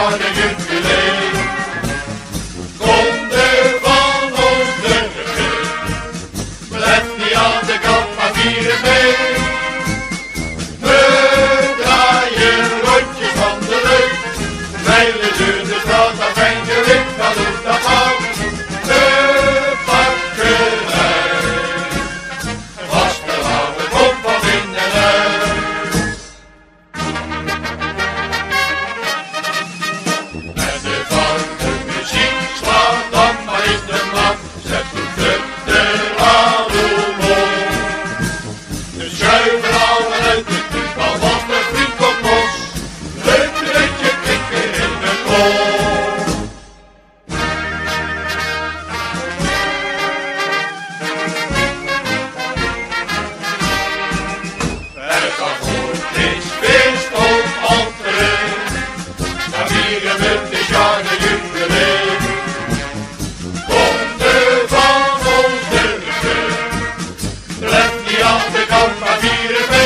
jaren jubileum. Ronde van ons burgerveen, blijf niet aan de kant, maar vieren mee. We draaien rondjes van de lucht, mijlen door de straat, dat zijn gewicht, dat doet dat aan. De bakkerij, vastelavond komt van binnenuit. En de vaste muziek slaat dan maar in de mat, zet de club de radio op. De schuiven halen uit de tube, al was de vriend op los, leuk een beetje prikken in de kop. Het akkoord is feest op entree, dan vieren we dit jaar de jubileum. Ronde van ons burgerveen, blijf niet aan de kant, maar vieren we